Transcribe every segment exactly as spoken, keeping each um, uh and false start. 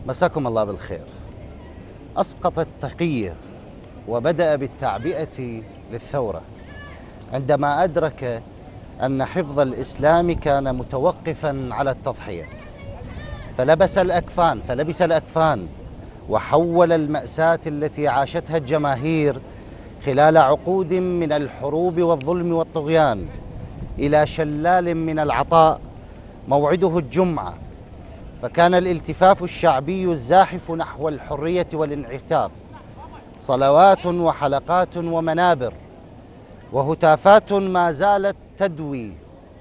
مساكم الله بالخير. أسقط التقية وبدأ بالتعبئة للثورة عندما أدرك أن حفظ الإسلام كان متوقفا على التضحية، فلبس الأكفان فلبس الأكفان وحول المأساة التي عاشتها الجماهير خلال عقود من الحروب والظلم والطغيان إلى شلال من العطاء موعده الجمعة. فكان الالتفاف الشعبي الزاحف نحو الحرية والانعتاب صلوات وحلقات ومنابر وهتافات ما زالت تدوي: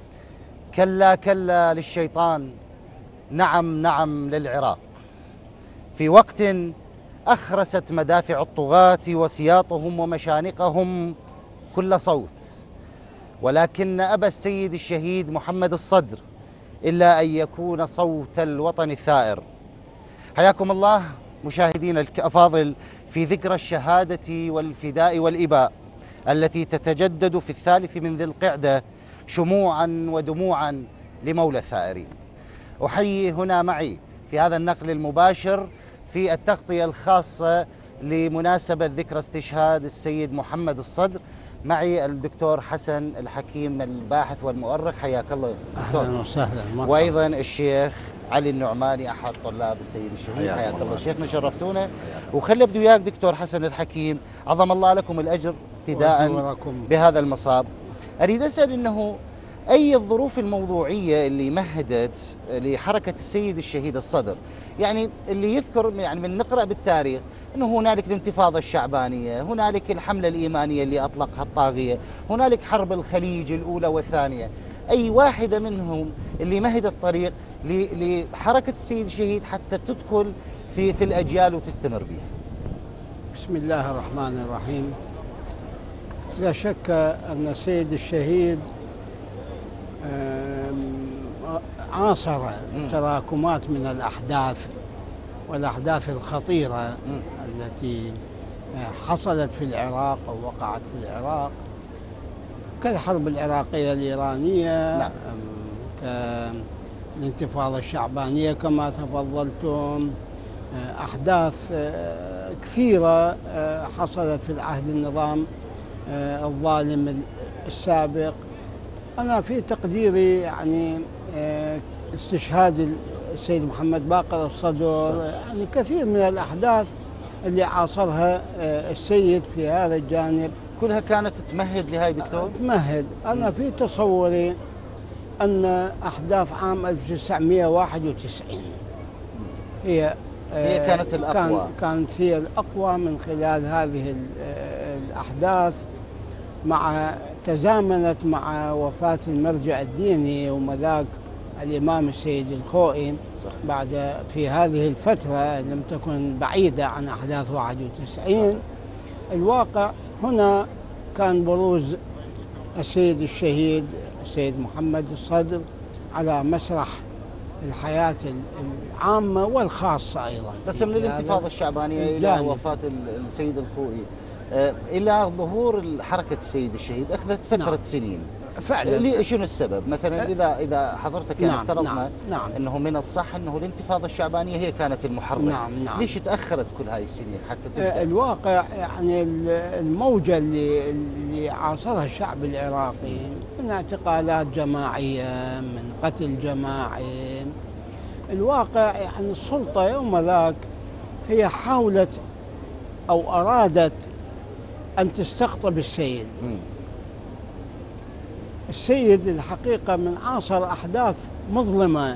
كلا كلا للشيطان، نعم نعم للعراق. في وقت أخرست مدافع الطغاة وسياطهم ومشانقهم كل صوت، ولكن أبى السيد الشهيد محمد الصدر إلا أن يكون صوت الوطن الثائر. حياكم الله مشاهدينا الأفاضل في ذكرى الشهادة والفداء والإباء التي تتجدد في الثالث من ذي القعدة شموعا ودموعا لمولى الثائرين. أحيي هنا معي في هذا النقل المباشر في التغطية الخاصة لمناسبة ذكرى استشهاد السيد محمد الصدر معي الدكتور حسن الحكيم الباحث والمؤرخ. حياك الله دكتور. اهلا وسهلا. وايضا الشيخ علي النعماني احد طلاب السيد الشهيد. حياك الله شيخنا، شرفتونا. وخلي ابدي وياك دكتور حسن الحكيم، عظم الله لكم الاجر ابتداء بهذا المصاب. اريد اسال انه اي الظروف الموضوعيه اللي مهدت لحركه السيد الشهيد الصدر؟ يعني اللي يذكر، يعني من نقرا بالتاريخ انه هنالك الانتفاضه الشعبانيه، هنالك الحمله الايمانيه اللي اطلقها الطاغيه، هنالك حرب الخليج الاولى والثانيه. اي واحده منهم اللي مهدت الطريق لحركه السيد الشهيد حتى تدخل في في الاجيال وتستمر بها؟ بسم الله الرحمن الرحيم. لا شك ان السيد الشهيد عاصر تراكمات من الأحداث والأحداث الخطيرة التي حصلت في العراق أو وقعت في العراق، كالحرب العراقية الإيرانية، نعم. كالانتفاضة الشعبانية كما تفضلتم، أحداث كثيرة حصلت في العهد النظام الظالم السابق. أنا في تقديري يعني استشهاد السيد محمد باقر الصدر، يعني كثير من الأحداث اللي عاصرها السيد في هذا الجانب كلها كانت تمهد لهاي دكتور؟ تمهد. أنا في تصوري أن أحداث عام ألف وتسعمئة وواحد وتسعين هي هي كانت الأقوى، كانت هي الأقوى من خلال هذه الأحداث، مع تزامنت مع وفاة المرجع الديني وملاك الإمام السيد الخوئي بعد في هذه الفترة لم تكن بعيدة عن أحداث واحد وتسعين. الواقع هنا كان بروز السيد الشهيد السيد محمد الصدر على مسرح الحياة العامة والخاصة أيضا. بس من الانتفاضة الشعبانية إلى وفاة السيد الخوئي إلى ظهور حركة السيد الشهيد أخذت فترة نعم. سنين فعلا. شنو السبب؟ مثلا إذا إذا حضرتك يعني نعم. افترضنا نعم. نعم. أنه من الصح أنه الانتفاضة الشعبانية هي كانت المحرك، نعم. نعم. ليش تأخرت كل هاي السنين حتى تبدأ؟ الواقع يعني الموجة اللي اللي عاصرها الشعب العراقي من اعتقالات جماعية، من قتل جماعي. الواقع يعني السلطة يوم ذاك هي حاولت أو أرادت أن تستقطب السيد. م. السيد الحقيقة من عاصر أحداث مظلمة.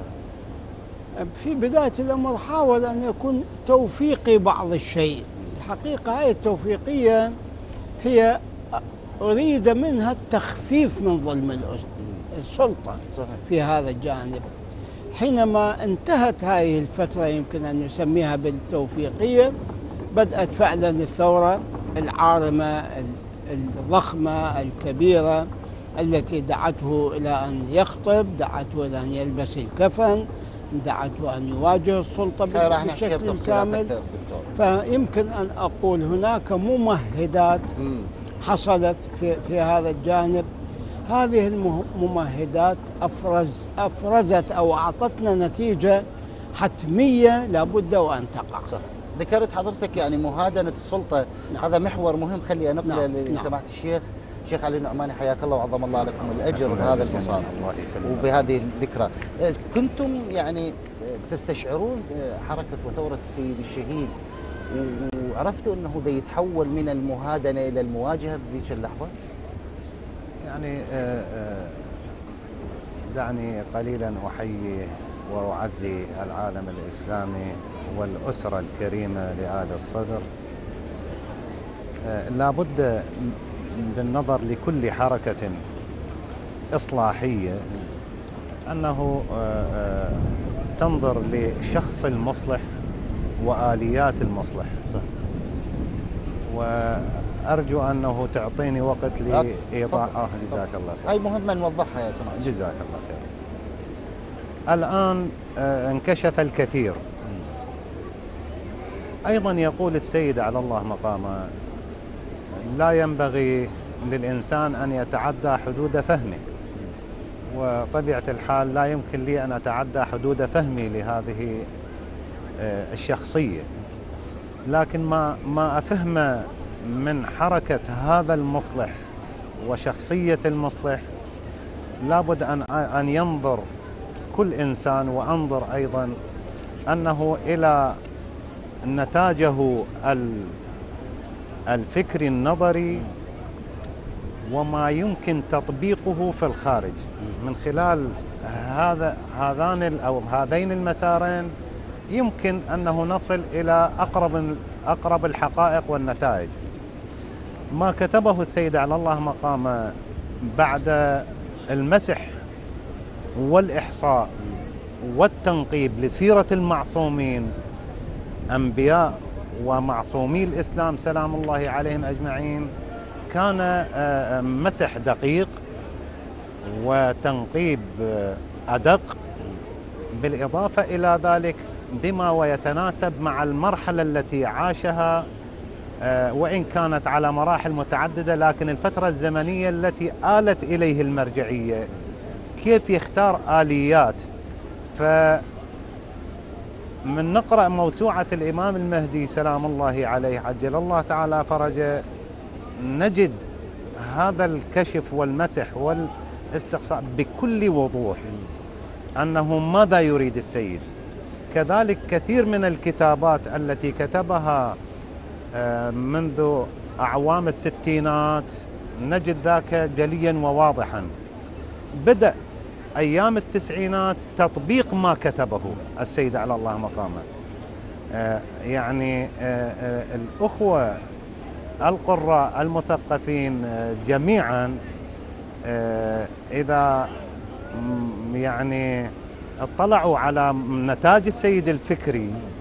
في بداية الأمر حاول أن يكون توفيقي بعض الشيء. الحقيقة هذه التوفيقية هي أريد منها التخفيف من ظلم السلطة في هذا الجانب. حينما انتهت هذه الفترة يمكن أن نسميها بالتوفيقية، بدأت فعلا الثورة العارمة الضخمة الكبيرة التي دعته إلى أن يخطب، دعته إلى أن يلبس الكفن، دعته أن يواجه السلطة بشكل كامل. فيمكن أن أقول هناك ممهدات حصلت في, في هذا الجانب. هذه الممهدات أفرز أفرزت أو أعطتنا نتيجة حتمية لابد وأن تقع. صح. ذكرت حضرتك يعني مهادنة السلطة. نعم. هذا محور مهم، خلي أنقله نعم. لسماحة الشيخ الشيخ علي النعماني، حياك الله وعظم الله لكم الأجر بهذا المصاب وبهذه الذكرى. كنتم يعني تستشعرون حركة وثورة السيد الشهيد وعرفتوا أنه ده يتحول من المهادنة إلى المواجهة بذيك اللحظة؟ يعني دعني قليلا أحيي وأعزي العالم الإسلامي والأسرة الكريمة لآل الصدر. لابد بالنظر لكل حركة إصلاحية أنه تنظر لشخص المصلح وآليات المصلح. وأرجو أنه تعطيني وقت لإيضاح. آه جزاك الله خير. هاي مهمة نوضحها يا سماحة. جزاك الله خير. الآن انكشف الكثير. أيضا يقول السيد على الله مقامه: لا ينبغي للإنسان أن يتعدى حدود فهمه. وطبيعة الحال لا يمكن لي أن أتعدى حدود فهمي لهذه الشخصية، لكن ما ما أفهم من حركة هذا المصلح وشخصية المصلح لابد أن أن ينظر كل إنسان، وأنظر أيضا أنه إلى نتاجه الفكري النظري وما يمكن تطبيقه في الخارج. من خلال هذا هذان أو هذين المسارين يمكن أنه نصل إلى أقرب أقرب الحقائق والنتائج. ما كتبه السيد على الله مقامه بعد المسح والإحصاء والتنقيب لسيرة المعصومين أنبياء ومعصومي الإسلام سلام الله عليهم أجمعين كان مسح دقيق وتنقيب أدق، بالإضافة إلى ذلك بما ويتناسب مع المرحلة التي عاشها، وإن كانت على مراحل متعددة، لكن الفترة الزمنية التي آلت إليه المرجعية كيف يختار آليات. فمن نقرأ موسوعة الإمام المهدي سلام الله عليه عجل الله تعالى فرجه نجد هذا الكشف والمسح والاستقصاء بكل وضوح أنه ماذا يريد السيد. كذلك كثير من الكتابات التي كتبها منذ أعوام الستينات نجد ذاك جليا وواضحا. بدأ أيام التسعينات تطبيق ما كتبه السيد على الله مقامه. يعني الأخوة القراء المثقفين جميعا إذا يعني اطلعوا على نتاج السيد الفكري